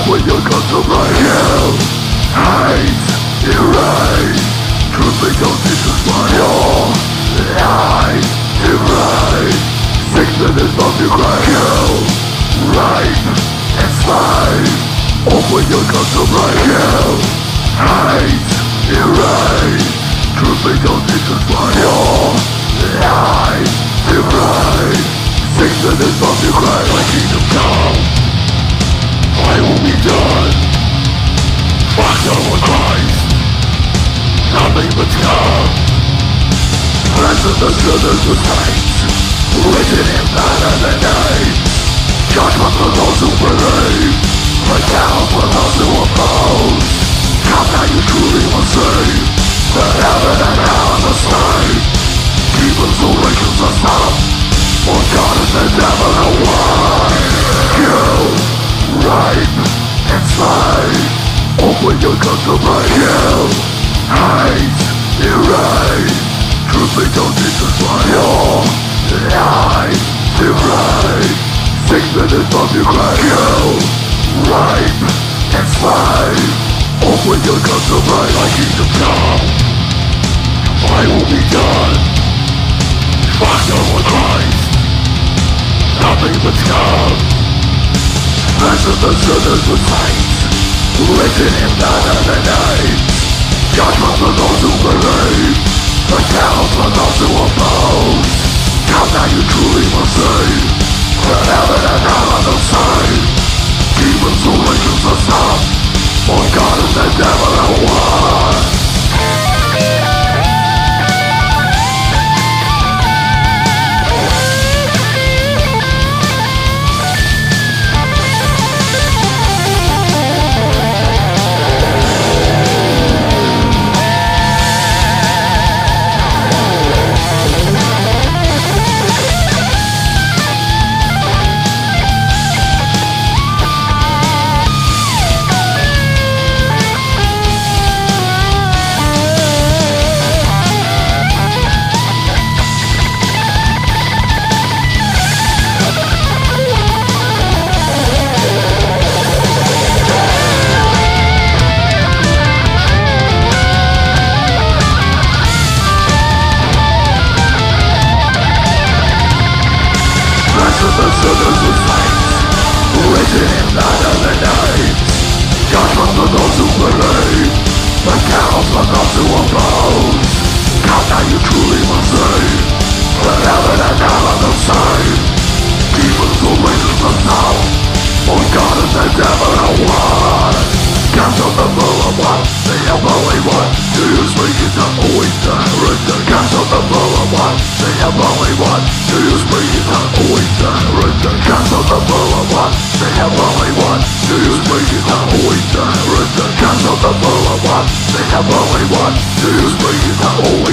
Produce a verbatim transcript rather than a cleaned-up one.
When you come to my hell, hate, erase. Truth be told, this is my all. Lie, erase. Sickness of your cry. Kill, rape, and slave. Oh, when you come to my hell, hate, erase. Truth be told, this is my all. Lie, erase. Sickness of your cry. My kingdom come, I will be done. Fuck over Christ, nothing but scum. Present the sinners with saints, written in blood of the night. Judgment for those who believe, but down for those who oppose. Come now, you truly must save the heaven and hell and the slave. Demons who righteous are stopped, for God is the devil and one. Kill, rape, and slave. Open your guns to my kill, hate, erase. Truth be told, this is my all. Lie, erase. Sickness from your grave. Kill, rape, and slave. Open your guns to my, my kingdom come, I will be done. Fuck no one Christ, nothing but scum. Present the sinners with saints, written in blood of the night. Judgment for those who believe, but hell for those who oppose. Come now, you truly must save the heaven and hell on the side. Demons who righteous are stopped, for God is the devil and one. The sinners with saints, written in blood of the night. Judgment for those who believe, but hell for those who oppose. Come now, you truly must save the heaven and hell on the side. Demons who righteous are now, for God is the devil and one. Cancel the will of one, they have only one. Do you speak it up, always direct. Cancel the will of one, they have only one. Do you speak it up, always direct. Cancel the will of one, they have only one. Do you speak it up, always direct. Cancel the will of one, they have only one. Do you speak it up, always